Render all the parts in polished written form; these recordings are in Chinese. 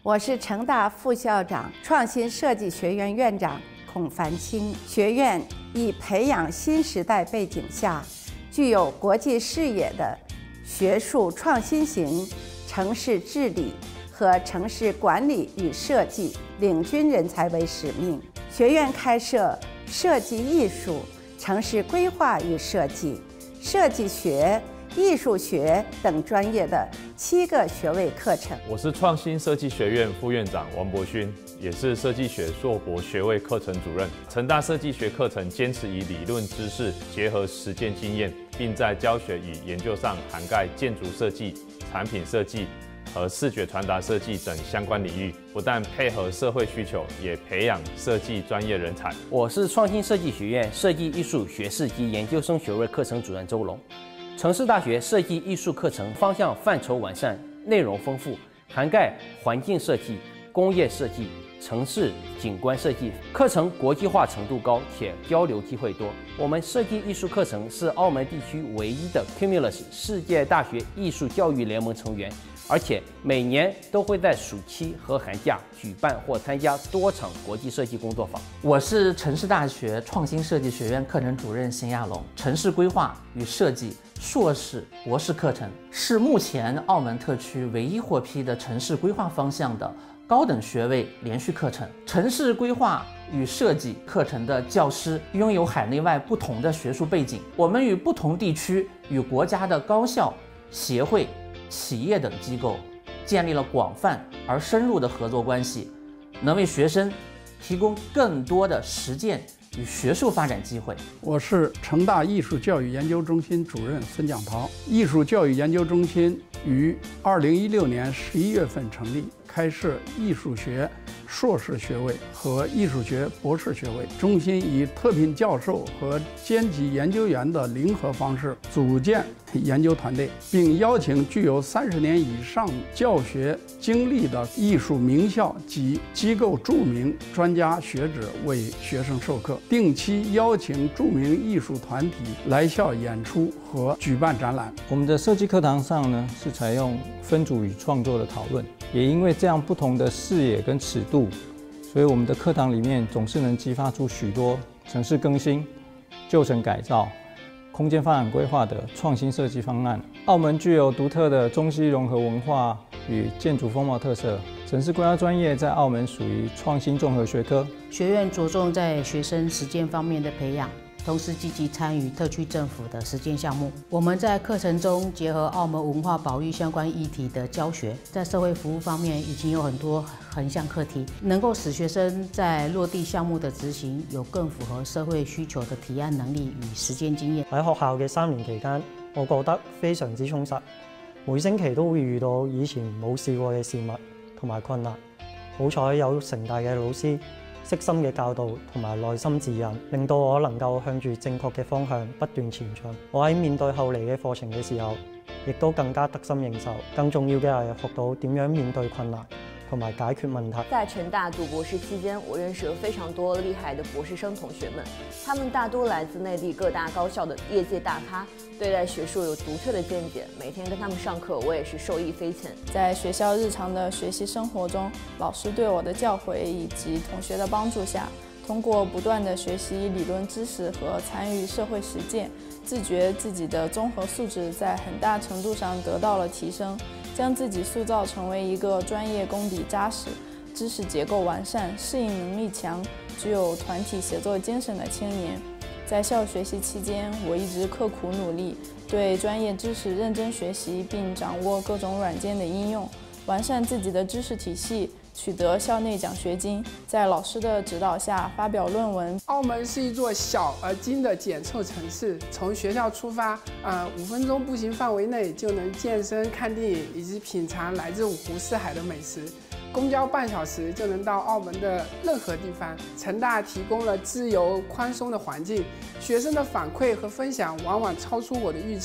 我是成大副校长、创新设计学院院长孔凡清。学院以培养新时代背景下具有国际视野的学术创新型城市治理和城市管理与设计领军人才为使命。学院开设设计艺术、城市规划与设计、设计学、艺术学等专业的7个学位课程。 我是创新设计学院副院长王博勋，也是设计学硕博学位课程主任。成大设计学课程坚持以理论知识结合实践经验，并在教学与研究上涵盖建筑设计、产品设计和视觉传达设计等相关领域，不但配合社会需求，也培养设计专业人才。 我是创新设计学院设计艺术学士及研究生学位课程主任周龙。城市大学设计艺术课程方向范畴完善，内容丰富，涵盖环境设计、工业设计、城市景观设计，课程国际化程度高，且交流机会多。我们设计艺术课程是澳门地区唯一的 Cumulus 世界大学艺术教育联盟成员，而且每年都会在暑期和寒假举办或参加多场国际设计工作坊。 我是城市大学创新设计学院课程主任邢亚龙。城市规划与设计硕士、博士课程是目前澳门特区唯一获批的城市规划方向的高等学位连续课程。城市规划与设计课程的教师拥有海内外不同的学术背景，我们与不同地区与国家的高校、协会、企业等机构建立了广泛而深入的合作关系，能为学生提供更多的实践与学术发展机会。 我是成大艺术教育研究中心主任孙蒋涛。艺术教育研究中心于2016年11月份成立，开设艺术学硕士学位和艺术学博士学位。中心以特聘教授和兼级研究员的灵活方式组建研究团队，并邀请具有30年以上教学经历的艺术名校及机构著名专家学者为学生授课，定期邀请著名艺术团体来校演出和举办展览。 我们的设计课堂上呢，是采用分组与创作的讨论，也因为这样不同的视野跟尺度，所以我们的课堂里面总是能激发出许多城市更新、旧城改造、空间发展规划的创新设计方案。澳门具有独特的中西融合文化与建筑风貌特色，城市规划专业在澳门属于创新综合学科。 学院着重在学生实践方面的培养，同时积极参与特区政府的实践项目。我们在课程中结合澳门文化保育相关议题的教学，在社会服务方面已经有很多横向课题，能够使学生在落地項目的執行有更符合社會需求的提案能力與實踐經驗。 喺學校嘅3年期間，我覺得非常之充實，每星期都會遇到以前冇試過嘅事物同埋困難。好彩有城大嘅老師悉心嘅教導同埋內心指引，令到我能夠向住正確嘅方向不斷前進。我喺面對後嚟嘅課程嘅時候，亦都更加得心應手。更重要嘅係學到點樣面對困難同埋解決問題。 在成大讀博士期間，我認識了非常多厲害的博士生同學們，他們大多來自內地各大高校的業界大咖，對待學術有獨特的見解。每天跟他們上課，我也是受益匪淺。 在學校日常的學習生活中，老師對我的教誨以及同學的幫助下，通過不斷的學習理論知識和參與社會實踐，自覺自己的綜合素質在很大程度上得到了提升，將自己塑造成為一個專業功底扎實、知識結構完善、適應能力強、具有團體協作精神的青年。在校學習期間，我一直刻苦努力，對專業知識認真學習，並掌握各種軟件的應用，完善自己的知識體系，取得校內獎學金，在老師的指導下發表論文。 澳門是一座小而精的簡湊城市，從學校出發，5分鐘步行範圍內就能健身、看電影以及品嘗來自五湖四海的美食。公交半小時就能到澳門的任何地方。成大提供了自由寬鬆的環境，學生的反饋和分享往往超出我的預期。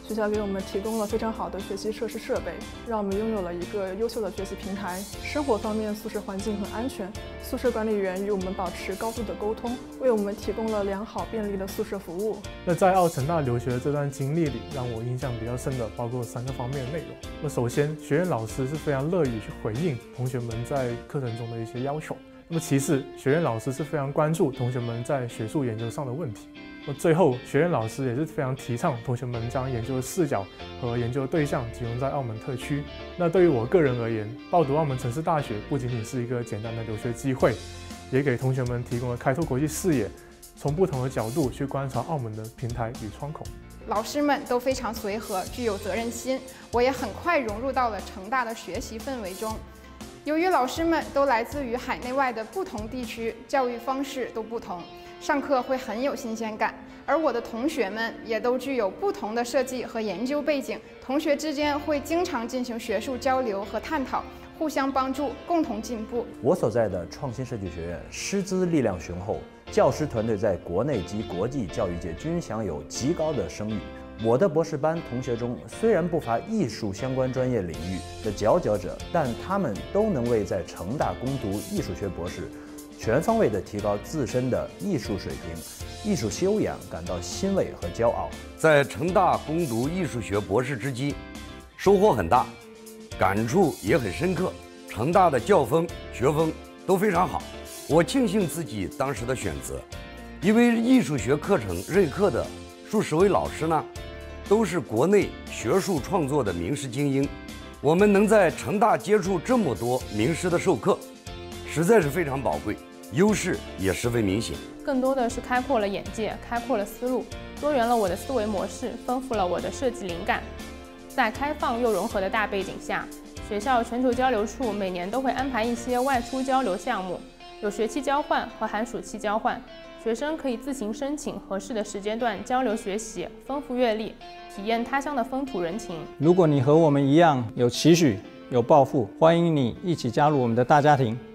学校给我们提供了非常好的学习设施设备，让我们拥有了一个优秀的学习平台。生活方面，宿舍环境很安全，宿舍管理员与我们保持高度的沟通，为我们提供了良好便利的宿舍服务。 那在澳成大留学的这段经历里，让我印象比较深的包括3个方面的内容。那首先，学院老师是非常乐于去回应同学们在课程中的一些要求。那么其次，学院老师是非常关注同学们在学术研究上的问题。那最后，学院老师也是非常提倡同学们将研究的视角和研究的对象集中在澳门特区。那对于我个人而言，报读澳门城市大学不仅仅是一个简单的留学机会，也给同学们提供了开拓国际视野，从不同的角度去观察澳门的平台与窗口。 老师们都非常随和，具有责任心，我也很快融入到了成大的学习氛围中。由于老师们都来自于海内外的不同地区，教育方式都不同，上课会很有新鲜感，而我的同学们也都具有不同的设计和研究背景，同学之间会经常进行学术交流和探讨，互相帮助，共同进步。 我所在的创新设计学院师资力量雄厚，教师团队在国内及国际教育界均享有极高的声誉。我的博士班同学中，虽然不乏艺术相关专业领域的佼佼者，但他们都能为在成大攻读艺术学博士，全方位地提高自身的艺术水平、艺术修养感到欣慰和骄傲。 在成大攻读艺术学博士之际，收获很大，感触也很深刻。成大的教风、学风都非常好，我庆幸自己当时的选择，因为艺术学课程任课的数10位老师呢，都是国内学术创作的名师精英。我们能在成大接触这么多名师的授课，实在是非常宝贵，优势也十分明显。 更多的是开阔了眼界，开阔了思路，多元了我的思维模式，丰富了我的设计灵感。在开放又融合的大背景下，学校全球交流处每年都会安排一些外出交流项目，有学期交换和寒暑期交换。学生可以自行申请合适的时间段交流学习，丰富阅历，体验他乡的风土人情。 如果你和我们一样有期许、有抱负，欢迎你一起加入我们的大家庭。